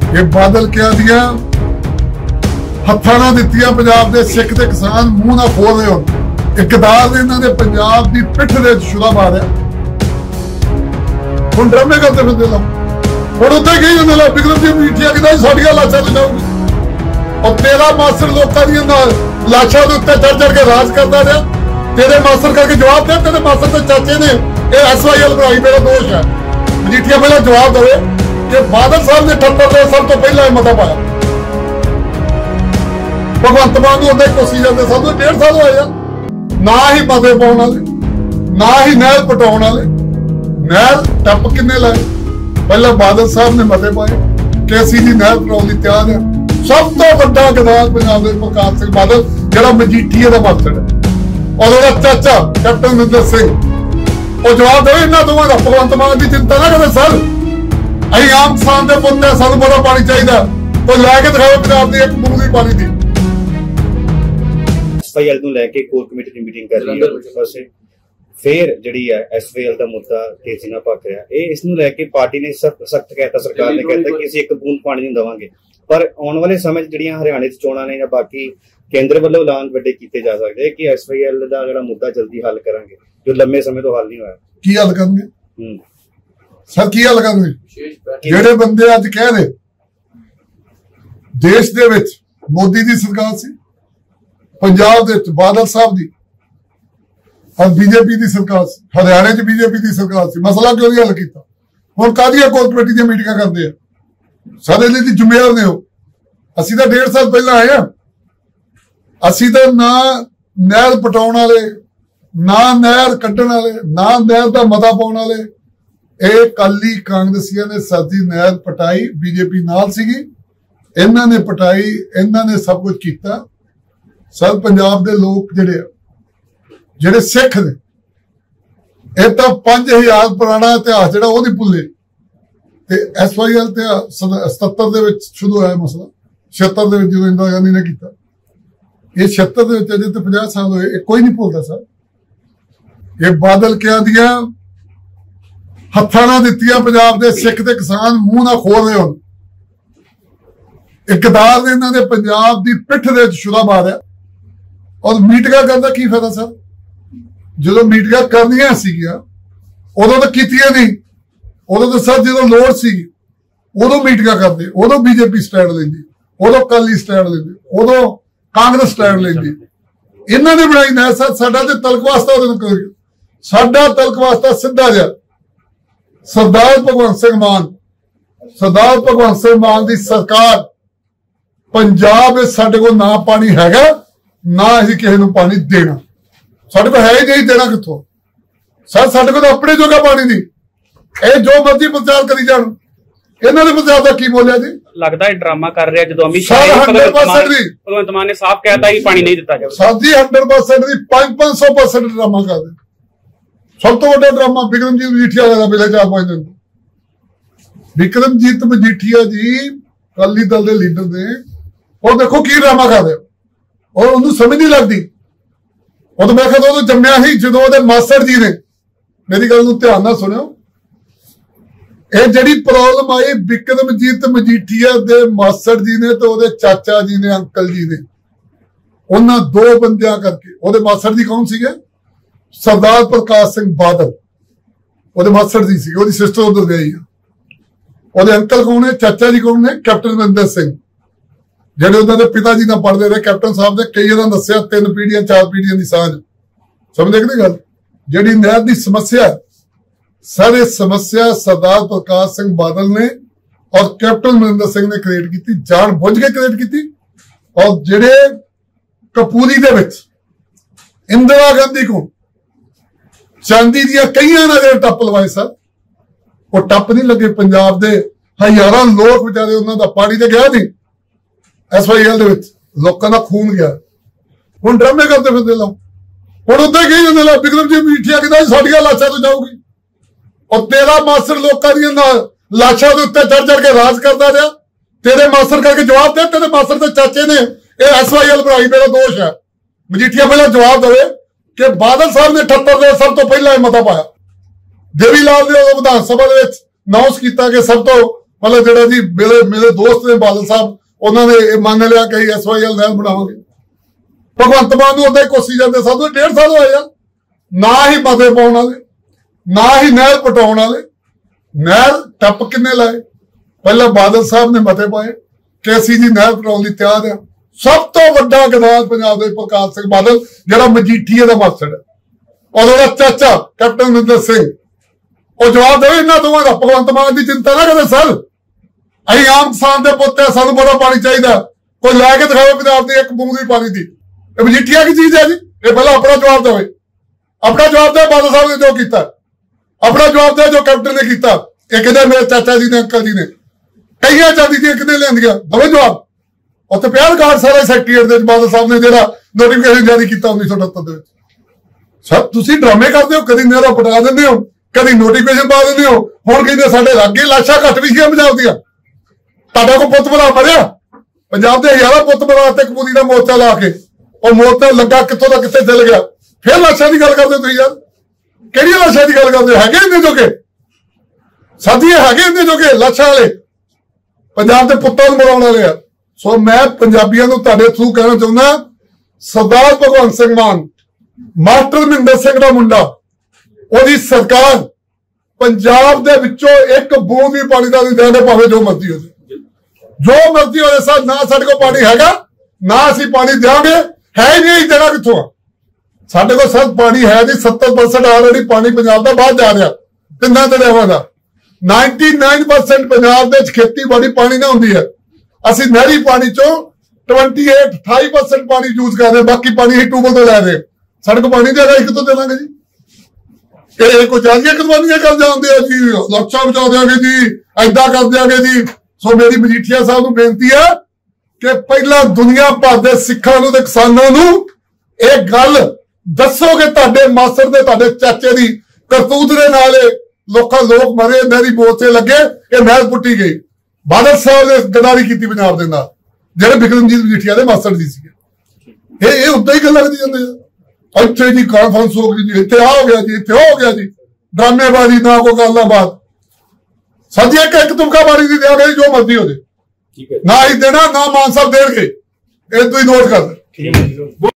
ये बादल क्या दिया हत्था ना दित्तियां पंजाब दे सिख ते किसान मूंह ना खोल रहे हो। इकदार ने इन्होंने पंजाब की पिठ दे छुरा मारिया। हुण ड्रामे करते फिरदे लोग। हुण उत्थे कही जांदे लोग बिक्रमजीत मजीठिया कहंदा साडीआं लाशां ते जाऊगी और तेरा मास्टर लोकां दी लाशां दे उत्ते चढ़ के राज करदा रहा। तेरे मास्टर करके जवाब दे। तेरे मास्टर के चाचे ने यह SYL बनाई, मेरा दोष है। मजीठिया पहले जवाब दे कि बादल साहब ने ठप्पर दे सब तो पहला मता पाया। भगवंत मान को कोसी जाते सब 1.5 साल होए ना ही मते पाने वाले ना ही नहर पटाने वाले। नहर टप किन्ने लाए? पहले बादल साहब ने मते पाए कैसी जी नहर पटाने की तैयार है। सब तो बड़ा गद्दार पंजाब दे प्रकाश सिंह बादल जिहड़ा मजीठिया दा मास्टर है और ਉਹਦਾ ਚਾਚਾ कैप्टन अमरिंदर सिंह। ਉਹ ਜਵਾਬ ਦੇ ਇਹਨਾਂ ਦੋਵਾਂ ਦਾ ਭਗਵੰਤ ਮਾਨ ਦੀ ਚਿੰਤਾ ਨਾ ਕਰੇ ਸਰ। ਅਸੀਂ ਆਮ ਕਿਸਾਨ ਦੇ ਪੁੱਤ ਨੇ, ਸਾਨੂੰ ਬੜਾ ਪਾਣੀ ਚਾਹੀਦਾ ਉਹ ਲੈ ਕੇ ਦਿਖਾਓ ਪੰਜਾਬ ਦੀ ਇੱਕ ਬੂੰਦ ਵੀ ਪਾਣੀ ਦੀ। SYL ਨੂੰ ਲੈ ਕੇ ਕੋਰ ਕਮੇਟੀ ਦੀ ਮੀਟਿੰਗ ਕਰ ਰਹੀ ਹੈ ਉਸ ਪਾਸੇ। ਫਿਰ ਜਿਹੜੀ ਹੈ SYL ਦਾ ਮੁੱਦਾ ਤੇਜ਼ੀ ਨਾਲ ਭਖ ਰਿਹਾ। ਇਹ ਇਸ ਨੂੰ ਲੈ ਕੇ ਪਾਰਟੀ ਨੇ ਸਖਤ ਕਹਿਤਾ, ਸਰਕਾਰ ਨੇ ਕਹਿਤਾ ਕਿ ਅਸੀਂ ਇੱਕ ਬੂੰਦ ਪਾਣੀ ਨਹੀਂ ਦੇਵਾਂਗੇ। ਪਰ ਆਉਣ ਵਾਲੇ ਸਮੇਂ 'ਚ ਜਿਹੜੀਆਂ ਹਰਿਆਣੇ 'ਚ ਚੋਣਾਂ ਨੇ ਜਾਂ ਬਾਕੀ ਕੇਂਦਰ ਵੱਲੋਂ ਐਲਾਨ ਵੱਡੇ ਕੀਤੇ ਜਾ ਸਕਦੇ ਕਿ SYL ਦਾ ਜਿਹੜਾ ਮੁੱਦਾ ਜਲਦੀ ਹੱਲ ਕਰਾਂਗੇ ਜੋ ਲੰਮੇ ਸਮੇਂ ਤੋਂ ਹੱਲ ਨਹੀਂ ਹੋਇਆ। ਕੀ ਹੱਲ ਕਰਨਗੇ ਸਰ? ਕੀ ਹੱਲ ਕਰਨਗੇ? ਜਿਹੜੇ ਬੰਦੇ ਅੱਜ ਕਹਿ ਰਹੇ ਦੇਸ਼ ਦੇ ਵਿੱਚ ਮੋਦੀ ਦੀ ਸਰਕਾਰ ਸੀ, ਪੰਜਾਬ ਦੇ ਵਿੱਚ ਬਾਦਲ ਸਾਹਿਬ ਦੀ और BJP ਦੀ ਸਰਕਾਰ ਸੀ, ਹਰਿਆਣੇ 'ਚ BJP ਦੀ ਸਰਕਾਰ ਸੀ, ਮਸਲਾ ਕਿਉਂ ਨਹੀਂ ਹੱਲ ਕੀਤਾ? ਹੁਣ ਕਾਹਦੀਆਂ ਕੋਰ ਕਮੇਟੀ ਦੀਆਂ ਮੀਟਿੰਗਾਂ ਕਰਦੇ ਆ? ਸਾਡੇ ਲਈ ਜ਼ਿੰਮੇਵਾਰ ਨੇ ਉਹ। ਅਸੀਂ ਤਾਂ 1.5 ਸਾਲ ਪਹਿਲਾਂ ਆਏ ਆ। ਅਸੀਂ ਤਾਂ ਨਾ ਨਹਿਰ ਪਟਾਉਣ ਵਾਲੇ, ਨਾ ਨਹਿਰ ਕੱਢਣ ਵਾਲੇ, ਨਾ ਨਹਿਰ ਦਾ ਮਤਾ ਪਾਉਣ ਵਾਲੇ। ਇਹ ਕਾਲੀ ਕਾਂਗਰਸੀਆਂ ਨੇ ਸਾਡੀ ਨਹਿਰ ਪਟਾਈ, BJP ਨਾਲ ਸੀਗੀ, ਇਹਨਾਂ ਨੇ ਪਟਾਈ, ਇਹਨਾਂ ਨੇ ਸਭ ਕੁਝ ਕੀਤਾ। ਸਰ ਪੰਜਾਬ ਦੇ ਲੋਕ ਜਿਹੜੇ ਸਿੱਖ ਨੇ ਇਹ ਤਾਂ 5000 ਪੁਰਾਣਾ ਇਤਿਹਾਸ ਜਿਹੜਾ ਉਹ ਨਹੀਂ ਭੁੱਲੇ। ਤੇ SYL ਤੇ 77 ਦੇ ਵਿੱਚ ਸ਼ੁਰੂ ਹੋਇਆ ਮਸਲਾ। 76 ਦੇ ਵਿੱਚ ਜਦੋਂ ਇੰਦਰਾ ਗਾਂਧੀ ਨੇ ਕੀਤਾ। ਇਹ 76 ਦੇ ਵਿੱਚ ਅਜੇ ਤੇ 50 ਸਾਲ ਹੋਏ, ਇਹ ਕੋਈ ਨਹੀਂ ਭੁੱਲਦਾ ਸਰ। ਇਹ ਬਾਦਲ ਕਿਹਾ ਦੀਆਂ ਹੱਥਾਂ ਨਾਲ ਦਿੱਤੀਆਂ ਪੰਜਾਬ ਦੇ ਸਿੱਖ ਤੇ ਕਿਸਾਨ ਮੂੰਹ ਨਾਲ ਖੋਲ ਰਹੇ ਹੋ। ਇਕਦਾਰ ਨੇ ਇਹਨਾਂ ਨੇ ਪੰਜਾਬ ਦੀ ਪਿੱਠ ਦੇ ਛੁਰਾ ਮਾਰਿਆ ਔਰ ਮੀਟਿੰਗਾਂ ਕਰਨ ਦਾ ਕੀ ਫਾਇਦਾ ਸਰ? ਜਦੋਂ ਮੀਟਿੰਗਾਂ ਕਰਨੀਆਂ ਸੀਗੀਆਂ ਉਦੋਂ ਤਾਂ ਕੀਤੀਆਂ ਨਹੀਂ। ਉਦੋਂ ਤਾਂ ਸਰ ਜਦੋਂ ਲੋੜ ਸੀ ਉਦੋਂ ਮੀਟਿੰਗਾਂ ਕਰਦੇ, ਉਦੋਂ BJP ਸਟੈਂਡ ਲੈਂਦੀ, ਉਦੋਂ ਅਕਾਲੀ ਸਟੈਂਡ ਲੈਂਦੇ, ਉਦੋਂ ਕਾਂਗਰਸ ਸਟੈਂਡ ਲੈਂਦੀ। ਇਹਨਾਂ ਨੇ ਬਣਾਈ ਨਾ ਸਰ। ਸਾਡਾ ਤੇ ਤਲਕ ਵਾਸਤਾ ਉਹਦੇ ਨਾਲ ਕਰੀਏ। ਸਾਡਾ ਤਲਕ ਵਾਸਤਾ ਸਿੱਧਾ ਜਿਹਾ ਸਰਦਾਰ ਭਗਵੰਤ ਸਿੰਘ ਮਾਨ, ਸਰਦਾਰ ਭਗਵੰਤ ਸਿੰਘ ਮਾਨ ਦੀ ਸਰਕਾਰ। ਪੰਜਾਬ ਵਿੱਚ ਸਾਡੇ ਕੋਲ ਨਾ ਪਾਣੀ ਹੈਗਾ, ਨਾ ਅਸੀਂ ਕਿਸੇ ਨੂੰ ਪਾਣੀ ਦੇਣਾ। ਸਾਡੇ ਕੋਲ ਹੈ ਹੀ ਨਹੀਂ, ਦੇਣਾ ਕਿੱਥੋਂ ਸਰ? ਸਾਡੇ ਕੋਲ ਆਪਣੇ ਜੋਗਾ ਪਾਣੀ ਨਹੀਂ। ਇਹ ਜੋ ਮਰਜ਼ੀ ਪ੍ਰਚਾਰ ਕਰੀ ਜਾਣ, ਇਹਨਾਂ ਦੇ ਪ੍ਰਚਾਰ ਦਾ ਕੀ ਬੋਲਿਆ ਜੀ? ਲੱਗਦਾ ਹੈ ਡਰਾਮਾ ਕਰ ਰਿਹਾ। ਜਦੋਂ ਅਮਿਤ ਸ਼ਾਹ ਭਗਵੰਤ ਮਾਨ ਨੇ ਸਾਫ਼ ਕਹਿਤਾ ਕਿ ਪਾਣੀ ਨਹੀਂ ਦਿੱਤਾ ਜਾਊਗਾ। ਸਾਡੀ 100% ਦੀ 500% ਡਰਾਮਾ ਕਰਦੇ। ਸਭ ਤੋਂ ਵੱਡਾ ਡਰਾਮਾ ਬਿਕਰਮਜੀਤ ਮਜੀਠੀਆ ਦਾ ਪਿਛਲੇ 4-5 ਦਿਨ। ਬਿਕਰਮਜੀਤ ਮਜੀਠੀਆ ਜੀ ਅਕਾਲੀ ਦਲ ਦੇ ਲੀਡਰ ਨੇ, ਉਹ ਦੇਖੋ ਕੀ ਡਰਾਮਾ ਕਰਦੇ ਔਰ ਉਹਨੂੰ ਸਮਝ ਨਹੀਂ ਲੱਗਦੀ। ਉਦੋਂ ਮੈਂ ਕਹਿੰਦਾ ਉਦੋਂ ਜੰਮਿਆ ਸੀ ਜਦੋਂ ਉਹਦੇ ਮਾਸਟਰ ਜੀ ਨੇ। ਮੇਰੀ ਗੱਲ ਨੂੰ ਧਿਆਨ ਨਾਲ ਸੁਣਿਓ। ਇਹ ਜਿਹੜੀ ਪ੍ਰੋਬਲਮ ਆਈ ਬਿਕਰਮਜੀਤ ਮਜੀਠੀਆ ਦੇ ਮਾਸਟਰ ਜੀ ਨੇ ਤੇ ਉਹਦੇ ਚਾਚਾ ਜੀ ਨੇ, ਅੰਕਲ ਜੀ ਨੇ, ਉਹਨਾਂ 2 ਬੰਦਿਆਂ ਕਰਕੇ। ਉਹਦੇ ਮਾਸਟਰ ਜੀ ਕੌਣ ਸੀਗੇ? ਸਰਦਾਰ ਪ੍ਰਕਾਸ਼ ਸਿੰਘ ਬਾਦਲ ਉਹਦੇ ਮਾਸਟਰ ਜੀ ਸੀਗੇ। ਉਹਦੀ ਸਿਸਟਰ ਉਧਰ ਗਈ ਆ। ਉਹਦੇ ਅੰਕਲ ਕੌਣ ਨੇ? ਚਾਚਾ ਜੀ ਕੌਣ ਨੇ? ਕੈਪਟਨ ਅਮਰਿੰਦਰ ਸਿੰਘ, ਜਿਹੜੇ ਉਹਨਾਂ ਦੇ ਪਿਤਾ ਜੀ ਨਾਲ ਪੜ੍ਹਦੇ ਰਹੇ। ਕੈਪਟਨ ਸਾਹਿਬ ਨੇ ਕਈ ਵਾਰ ਦੱਸਿਆ 3 ਪੀੜ੍ਹੀਆਂ 4 ਪੀੜ੍ਹੀਆਂ ਦੀ ਸਾਂਝ। ਸਮਝਦੇ ਕਿ ਗੱਲ? ਜਿਹੜੀ ਨਹਿਰ ਦੀ ਸਮੱਸਿਆ ਸਰ, ਇਹ ਸਮੱਸਿਆ ਸਰਦਾਰ ਪ੍ਰਕਾਸ਼ ਸਿੰਘ ਬਾਦਲ ਨੇ ਔਰ ਕੈਪਟਨ ਅਮਰਿੰਦਰ ਸਿੰਘ ਨੇ ਕ੍ਰੀਏਟ ਕੀਤੀ, ਜਾਣ ਬੁੱਝ ਕੇ ਕ੍ਰੀਏਟ ਕੀਤੀ। ਔਰ ਜਿਹੜੇ ਕਪੂਰੀ ਦੇ ਵਿੱਚ ਇੰਦਰਾ ਗਾਂਧੀ ਕੋ ਚਾਂਦੀ ਦੀਆਂ ਕਈਆਂ ਨਾਲ ਟੱਪ ਲਵਾਏ ਸਰ, ਉਹ ਟੱਪ ਨਹੀਂ ਲੱਗੇ। ਪੰਜਾਬ ਦੇ ਹਜ਼ਾਰਾਂ ਲੋਕ ਵਿਚਾਰੇ, ਉਹਨਾਂ ਦਾ ਪਾਣੀ ਤੇ ਗਿਆ ਨਹੀਂ। SYL ਦੇ ਵਿੱਚ ਲੋਕਾਂ ਦਾ ਖੂਨ ਗਿਆ। ਹੁਣ ਡਰਾਮੇ ਕਰਦੇ ਫਿਰਦੇ ਲੋਕ। ਹੁਣ ਉੱਥੇ ਕਹੀ ਜਾਂਦੇ ਲੋਕ ਬਿਕਰਮਜੀਤ ਮਜੀਠੀਆ ਕਹਿੰਦਾ ਸਾਡੀਆਂ ਲਾਸ਼ਾਂ ਤੋਂ ਜਾਊਗੀ और तेरा मास्टर लोगों दी लाशा के उत्ते चढ़ चढ़ के राज करता रहा। तेरे मास्टर करके जवाब दे। तेरे मास्टर के चाचे ने यह SYL बनाई, मेरा दोष है। मजीठिया पहले जवाब दे कि बादल साहब ने 78 दे सब तो पहला मता पाया। देवी लाल ने विधान सभा अनाउंस किया कि सब तो मतलब ਜਿਹੜਾ ਜੀ ਮੇਰੇ ਦੋਸਤ ਨੇ ਬਾਦਲ ਸਾਹਿਬ ਉਹਨਾਂ ਨੇ ਇਹ ਮੰਨ ਲਿਆ ਕਿ SYL ਨਹਿਰ ਬਣਾਵਾਂਗੇ। ਭਗਵੰਤ ਮਾਨ ਨੂੰ ਉਦਾਂ ਹੀ ਕੋਸੀ ਜਾਂਦੇ, ਸਾਨੂੰ 1.5 ਸਾਲ ਹੋਏ ਆ, ਨਾ ਹੀ ਮਤੇ ਪਾਉਣ ਵਾਲੇ, ਨਾ ਹੀ ਨਹਿਰ ਪਟਾਉਣ ਵਾਲੇ। ਨਹਿਰ ਟੱਪ ਕਿੰਨੇ ਲਾਏ? ਪਹਿਲਾਂ ਬਾਦਲ ਸਾਹਿਬ ਨੇ ਮਤੇ ਪਾਏ ਕਿ ਅਸੀਂ ਜੀ ਨਹਿਰ ਪਟਾਉਣ ਲਈ ਤਿਆਰ ਆ। ਸਭ ਤੋਂ ਵੱਡਾ ਗਦਾਰ ਪੰਜਾਬ ਦੇ ਪ੍ਰਕਾਸ਼ ਸਿੰਘ ਬਾਦਲ, ਜਿਹੜਾ ਮਜੀਠੀਏ ਦਾ ਮਾਸੜ ਹੈ, ਔਰ ਉਹਦਾ ਚਾਚਾ ਕੈਪਟਨ ਅਮਰਿੰਦਰ ਸਿੰਘ, ਉਹ ਜਵਾਬ ਦੇਵੇ ਇਹਨਾਂ ਦੋਵਾਂ ਦਾ। ਭਗਵੰਤ ਮਾਨ ਦੀ ਚਿੰਤਾ ਨਾ ਕਰੇ ਸਰ, ਅਸੀਂ ਆਮ ਕਿਸਾਨ ਦੇ ਪੁੱਤ ਆ, ਸਾਨੂੰ ਬੜਾ ਪਾਣੀ ਚਾਹੀਦਾ, ਕੋਈ ਲੈ ਕੇ ਦਿਖਾਵੇ ਪੰਜਾਬ ਦੀ ਇੱਕ ਬੂੰਦ ਵੀ ਪਾਣੀ ਦੀ। ਇਹ ਮਜੀਠੀਆ ਕੀ ਚੀਜ਼ ਹੈ ਜੀ? ਇਹ ਪਹਿਲਾਂ ਆਪਣਾ ਜਵਾਬ ਦੇਵੇ, ਆਪਣਾ ਜਵਾਬ ਦੇ। ਬਾਦਲ ਸਾਹਿਬ ਨੇ ਜੋ ਕੀਤਾ ਆਪਣਾ ਜਵਾਬ ਦੇ, ਜੋ ਕੈਪਟਨ ਨੇ ਕੀਤਾ। ਇਹ ਕਹਿੰਦੇ ਮੇਰੇ ਚਾਚਾ ਜੀ ਨੇ, ਅੰਕਲ ਜੀ ਨੇ ਕਈਆਂ ਚਾਂਦੀ ਦੀਆਂ ਕਿੰਨੇ ਲਿਆਂਦੀਆਂ, ਦਵੇ ਜਵਾਬ। ਉੱਥੇ ਪਿਆ ਰਿਕਾਰਡ ਸਾਰਾ ਸੈਕਟਰੀਏਟ ਦੇ ਬਾਦਲ ਸਾਹਿਬ ਨੇ ਜਿਹੜਾ ਨੋਟੀਫਿਕੇਸ਼ਨ ਜਾਰੀ ਕੀਤਾ 1978 ਦੇ ਵਿੱਚ। ਸਰ ਤੁਸੀਂ ਡਰਾਮੇ ਕਰਦੇ ਹੋ, ਕਦੀ ਨਹਿਰਾਂ ਪਟਾ ਦਿੰਦੇ ਹੋ, ਕਦੀ ਨੋਟੀਫਿਕੇਸ਼ਨ ਪਾ ਦਿੰਦੇ ਹੋ। ਹੁਣ ਕਹਿੰਦੇ ਸਾਡੇ ਲਾਗੇ ਲਾਸ਼ਾਂ ਘੱਟ ਵੀ ਸੀਆਂ ਪੰਜਾਬ ਦੀਆਂ। ਤੁਹਾਡਾ ਕੋਈ ਪੁੱਤ ਬਣਾ ਮਰਿਆ? ਪੰਜਾਬ ਦੇ ਹਜ਼ਾਰਾਂ ਪੁੱਤ ਬਣਾ ਤੇ ਕਬੂਲੀ ਦਾ ਮੋਰਚਾ ਲਾ ਕੇ, ਉਹ ਮੋਰਚਾ ਲੱਗਾ ਕਿੱਥੋਂ ਦਾ ਕਿੱਥੇ ਚੱਲ ਗਿਆ। ਫਿਰ ਲਾਸ਼ਾਂ ਦੀ ਗੱਲ ਕਰਦੇ ਹੋ ਤੁਸੀਂ ਯਾਰ, ਕਿਹੜੀਆਂ ਲਾਸ਼ਾਂ ਦੀ ਗੱਲ ਕਰਦੇ ਹੋ? ਹੈਗੇ ਇੰਨੇ ਜੋਗੇ ਸਾਥੀਏ, ਹੈਗੇ ਇੰਨੇ ਜੋਗੇ ਲਾਸ਼ਾਂ ਵਾਲੇ ਪੰਜਾਬ ਦੇ ਪੁੱਤਾਂ ਨੂੰ ਮਰਾਉਣ ਵਾਲੇ ਆ। ਸੋ ਮੈਂ ਪੰਜਾਬੀਆਂ ਨੂੰ ਤੁਹਾਡੇ ਥਰੂ ਕਹਿਣਾ ਚਾਹੁੰਦਾ, ਸਰਦਾਰ ਭਗਵੰਤ ਸਿੰਘ ਮਾਨ, ਮਾਸਟਰ ਮਹਿੰਦਰ ਸਿੰਘ ਦਾ ਮੁੰਡਾ, ਉਹਦੀ ਸਰਕਾਰ ਪੰਜਾਬ ਦੇ ਵਿੱਚੋਂ ਇੱਕ ਬੂੰਦ ਵੀ ਪਾਣੀ ਦਾ ਨਹੀਂ ਦੇਣਗੇ, ਭਾਵੇਂ ਜੋ ਮਰਜ਼ੀ ਹੋ ਜਾਏ, ਜੋ ਮਰਜ਼ੀ ਹੋਵੇ। ਸਰ ਨਾ ਸਾਡੇ ਕੋਲ ਪਾਣੀ ਹੈਗਾ, ਨਾ ਅਸੀਂ ਪਾਣੀ ਦੇਵਾਂਗੇ, ਹੈ ਹੀ ਨਹੀਂ, ਦੇਣਾ ਕਿੱਥੋਂ ਆ? ਸਾਡੇ ਕੋਲ ਸਰ ਪਾਣੀ ਹੈ ਨਹੀਂ, 70% ਆਲਰੇਡੀ ਪਾਣੀ ਪੰਜਾਬ ਦਾ ਬਾਹਰ ਜਾ ਰਿਹਾ ਤਿੰਨਾਂ ਦਰਿਆਵਾਂ ਦਾ। 99% ਪੰਜਾਬ ਦੇ ਵਿੱਚ ਖੇਤੀਬਾੜੀ ਪਾਣੀ ਨਾਲ ਹੁੰਦੀ ਹੈ। ਅਸੀਂ ਨਹਿਰੀ ਪਾਣੀ ਚੋਂ 28% ਪਾਣੀ ਯੂਜ਼ ਕਰ ਰਹੇ, ਬਾਕੀ ਪਾਣੀ ਹੀ ਟਿਊਬਲ ਤੋਂ ਲੈ ਰਹੇ। ਸਾਡੇ ਕੋਲ ਪਾਣੀ ਦੇਗਾ, ਕਿੱਥੋਂ ਦੇਵਾਂਗੇ ਜੀ? ਇਹ ਕੋਈ ਜਾਲੀਆਂ ਕਰਵਾਉਣੀਆਂ ਕਰ ਜਾਂਦੇ ਆ ਜੀ, ਲੱਖਾਂ ਬਚਾ ਦਿਆਂਗੇ ਜੀ, ਏਦਾਂ ਕਰ ਦਿਆਂਗੇ ਜੀ। ਸੋ ਮੇਰੀ ਮਜੀਠੀਆ ਸਾਹਿਬ ਨੂੰ ਬੇਨਤੀ ਹੈ ਕਿ ਪਹਿਲਾਂ ਦੁਨੀਆ ਭਰ ਦੇ ਸਿੱਖਾਂ ਨੂੰ ਤੇ ਕਿਸਾਨਾਂ ਨੂੰ ਇਹ ਗੱਲ ਦੱਸੋ ਕਿ ਤੁਹਾਡੇ ਮਾਸਟਰ ਦੇ, ਤੁਹਾਡੇ ਚਾਚੇ ਦੀ ਕਰਤੂਤ ਦੇ ਨਾਲ ਲੋਕ ਮਰੇ, ਨਹਿਰੀ ਮੋਰਚੇ ਲੱਗੇ, ਇਹ ਨਹਿਰ ਪੁੱਟੀ ਗਈ। ਬਾਦਲ ਸਾਹਿਬ ਨੇ ਗਦਾਰੀ ਕੀਤੀ ਪੰਜਾਬ ਦੇ ਨਾਲ, ਜਿਹੜੇ ਬਿਕਰਮਜੀਤ ਮਜੀਠੀਆ ਦੇ ਮਾਸਟਰ ਜੀ ਸੀਗੇ। ਇਹ ਉਦਾਂ ਹੀ ਗੱਲਾਂ ਕਰੀ ਜਾਂਦੇ ਆ। ਇੱਥੇ ਜੀ ਕਾਨਫਰੰਸ ਹੋ ਗਈ ਜੀ, ਇੱਥੇ ਆ ਹੋ ਗਿਆ ਜੀ, ਇੱਥੇ ਹੋ ਗਿਆ ਜੀ, ਡਰਾਮੇਬਾਜ਼ੀ, ਨਾ ਕੋਈ ਗੱਲਾਂ ਬਾਤ। ਸਾਡੀ ਇੱਕ ਤੁਮਕਾ ਬਾਰੀ ਦੀ ਦਿਆਂਗੇ, ਜੋ ਮਰਜ਼ੀ ਹੋ ਜਾਏ, ਨਾ ਹੀ ਦੇਣਾ, ਨਾ ਮਾਨ ਸਾਹਿਬ ਦੇਣਗੇ। ਇਹ ਤੁਸੀਂ ਨੋਟ ਕਰ ਲਓ।